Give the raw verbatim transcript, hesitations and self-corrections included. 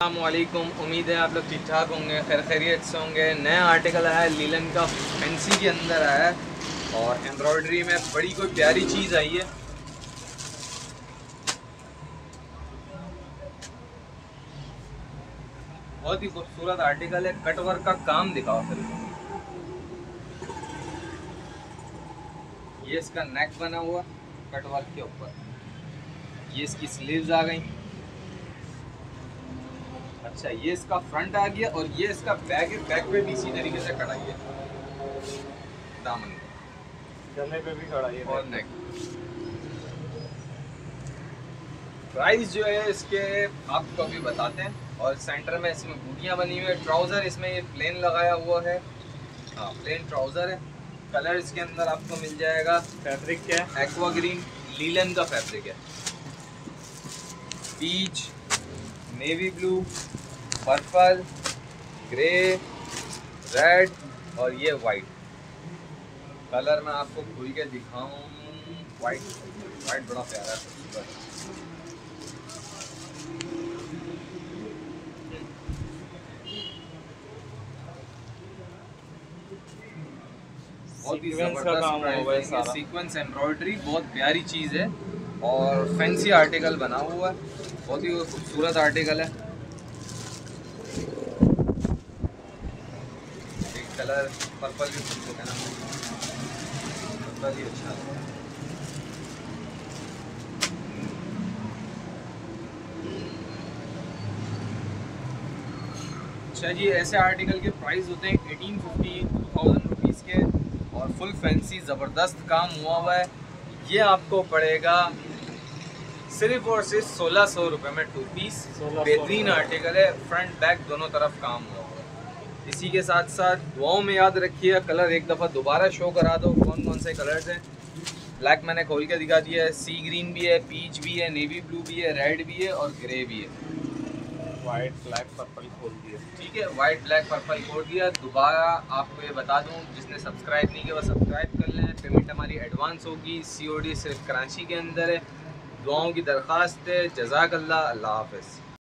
अस्सलामुअलैकुम, उम्मीद है आप लोग ठीक ठाक होंगे, खैर खैरियत से होंगे। नया आर्टिकल आया है लीलन का, फैंसी के अंदर आया है और एम्ब्रॉयडरी में बड़ी कोई प्यारी चीज़ आई है। बहुत ही खूबसूरत आर्टिकल है। कटवर्क का काम दिखाओ फिर। ये इसका नेक बना हुआ कटवर्क के ऊपर, ये इसकी स्लीव्स आ गई। अच्छा, ये इसका फ्रंट आ गया और ये इसका बैक है। बैक पे भी इसी तरीके से कढ़ाई है, दामन गले पे भी कढ़ाई है और नेक। प्राइस जो है इसके आपको अभी बताते हैं। और सेंटर में इसमें बूटियाँ बनी हुई है। ट्राउज़र इसमें ये प्लेन लगाया हुआ है, हाँ प्लेन ट्राउज़र है। कलर इसके अंदर आपको मिल जाएगा। फैब्रिक क्या है? एक्वा ग्रीन लीलन का फैब्रिक है। Peach, navy blue, purple, grey, red और ये वाइट। कलर मैं आपको खुल के दिखाऊं। वाइट वाइट बड़ा प्यारा है। बहुत ही जबरदस्त सीक्वेंस एम्ब्रॉयडरी, बहुत प्यारी चीज़ है और फैंसी आर्टिकल बना हुआ है। बहुत ही खूबसूरत आर्टिकल है। एक कलर पर्पल भी खूबसूरत है ना, पर्पल ही अच्छा है। अच्छा जी, ऐसे आर्टिकल के प्राइस होते हैं eighteen fifty two thousand rupees के और फुल फैंसी ज़बरदस्त काम हुआ हुआ है। ये आपको पड़ेगा सिर्फ और सिर्फ सोलह सौ रुपये में टू पीस। बेहतरीन आर्टिकल है, फ्रंट बैक दोनों तरफ काम हुआ हुआ है। इसी के साथ साथ दुआओं में याद रखिए, कलर एक दफ़ा दोबारा शो करा दो कौन कौन से कलर्स हैं। ब्लैक मैंने खोल के दिखा दिया है, सी ग्रीन भी है, पीच भी है, नेवी ब्लू भी है, रेड भी है और ग्रे भी है। वाइट ब्लैक पर्पल खोल दिया, ठीक है, वाइट ब्लैक पर्पल खोल दिया। दोबारा आपको ये बता दूं, जिसने सब्सक्राइब नहीं किया वो सब्सक्राइब कर लें। पेमेंट हमारी एडवांस होगी, सीओडी सिर्फ कराची के अंदर है। दुआओं की दरख्वास्त है। जज़ाकल्लाह, अल्लाह हाफ़िज़।